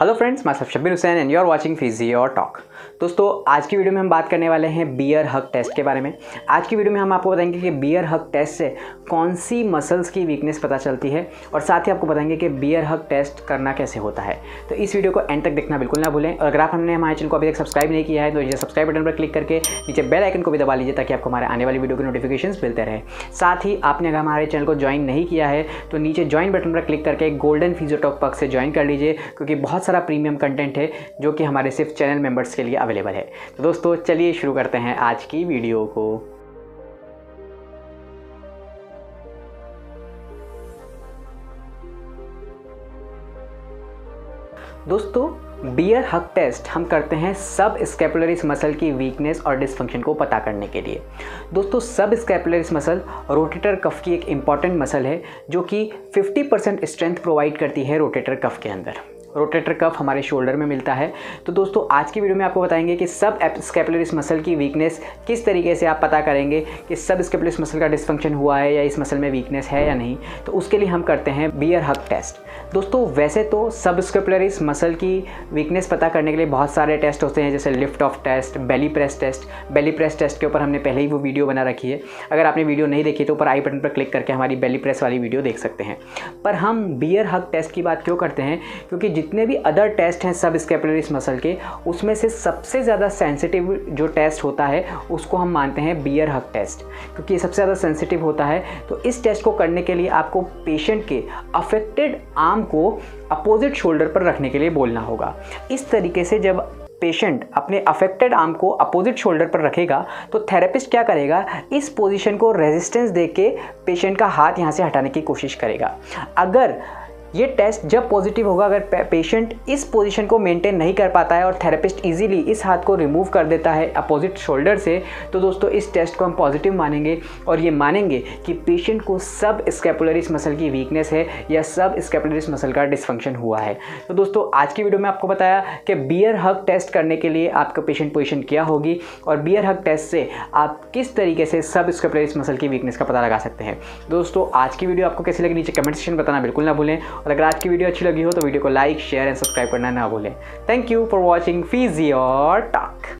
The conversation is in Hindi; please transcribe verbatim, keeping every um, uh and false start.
हेलो फ्रेंड्स, मैं Shabbir Hussain and you are watching Physio Talk. दोस्तों, आज की वीडियो में हम बात करने वाले हैं बियर हग टेस्ट के बारे में। आज की वीडियो में हम आपको बताएंगे कि बियर हग टेस्ट से कौन सी मसल्स की वीकनेस पता चलती है और साथ ही आपको बताएंगे कि बियर हग टेस्ट करना कैसे होता है। तो इस वीडियो को एंड तक देखना बिल्कुल ना भूलें और अगर आप हमने हमारे चैनल को अभी तक सब्सक्राइब नहीं किया है तो ये सब्सक्राइब बटन पर क्लिक करके नीचे बेल आइकन को भी दबा लीजिए ताकि आपको हमारे आने वाली वीडियो के नोटिफिकेशन मिलते रहे। साथ ही आपने अगर हमारे चैनल को ज्वाइन नहीं किया है तो नीचे ज्वाइन बटन पर क्लिक करके गोल्डन फिजियो टॉक पक्ष से ज्वाइन कर लीजिए, क्योंकि बहुत सारा प्रीमियम कंटेंट है जो कि हमारे सिर्फ चैनल मेंबर्स के लिए अवेलेबल है। तो दोस्तों, चलिए शुरू करते हैं आज की वीडियो को। दोस्तों, बियर हग टेस्ट हम करते हैं सब स्कैपुलरिस मसल की वीकनेस और डिसफंक्शन को पता करने के लिए। दोस्तों, सब स्कैपुलरिस मसल रोटेटर कफ की एक इम्पॉर्टेंट मसल है जो कि फिफ्टी परसेंट स्ट्रेंथ प्रोवाइड करती है रोटेटर कफ के अंदर। रोटेटर कफ हमारे शोल्डर में मिलता है। तो दोस्तों, आज की वीडियो में आपको बताएंगे कि सब स्कैपुलरिस मसल की वीकनेस किस तरीके से आप पता करेंगे कि सब स्कैपुलरिस मसल का डिसफंक्शन हुआ है या इस मसल में वीकनेस है या नहीं। तो उसके लिए हम करते हैं बियर हग टेस्ट। दोस्तों, वैसे तो सब स्कैपुलरिस मसल की वीकनेस पता करने के लिए बहुत सारे टेस्ट होते हैं, जैसे lift off test, belly press test. Belly press test के ऊपर हमने पहले ही वो वीडियो बना रखी है। अगर आपने वीडियो नहीं देखी तो ऊपर आई बटन पर क्लिक करके हमारी बेली प्रेस वाली वीडियो देख सकते हैं। पर हम बियर हग टेस्ट की बात क्यों करते हैं? क्योंकि जितने भी अदर टेस्ट हैं सब स्कैपुलरिस मसल के, उसमें से सबसे ज़्यादा सेंसिटिव जो टेस्ट होता है उसको हम मानते हैं बियर हग टेस्ट, क्योंकि ये सबसे ज़्यादा सेंसिटिव होता है। तो इस टेस्ट को करने के लिए आपको पेशेंट के अफेक्टेड आर्म को अपोजिट शोल्डर पर रखने के लिए बोलना होगा। इस तरीके से जब पेशेंट अपने अफेक्टेड आर्म को अपोजिट शोल्डर पर रखेगा तो थेरेपिस्ट क्या करेगा, इस पोजीशन को रेजिस्टेंस देके पेशेंट का हाथ यहाँ से हटाने की कोशिश करेगा। अगर ये टेस्ट जब पॉजिटिव होगा, अगर पेशेंट इस पोजीशन को मेंटेन नहीं कर पाता है और थेरेपिस्ट इजीली इस हाथ को रिमूव कर देता है अपोजिट शोल्डर से, तो दोस्तों इस टेस्ट को हम पॉजिटिव मानेंगे और ये मानेंगे कि पेशेंट को सब स्कैपुलरिस मसल की वीकनेस है या सब स्कैपुलरिस मसल का डिसफंक्शन हुआ है। तो दोस्तों, आज की वीडियो में आपको बताया कि बियर हग टेस्ट करने के लिए आपका पेशेंट पोजीशन क्या होगी और बियर हग टेस्ट से आप किस तरीके से सब स्कैपुलरिस मसल की वीकनेस का पता लगा सकते हैं। दोस्तों, आज की वीडियो आपको कैसी लगी नीचे कमेंट सेक्शन में बताना बिल्कुल ना भूलें और अगर आज की वीडियो अच्छी लगी हो तो वीडियो को लाइक, शेयर एंड सब्सक्राइब करना ना भूलें। Thank you for watching Physio talk.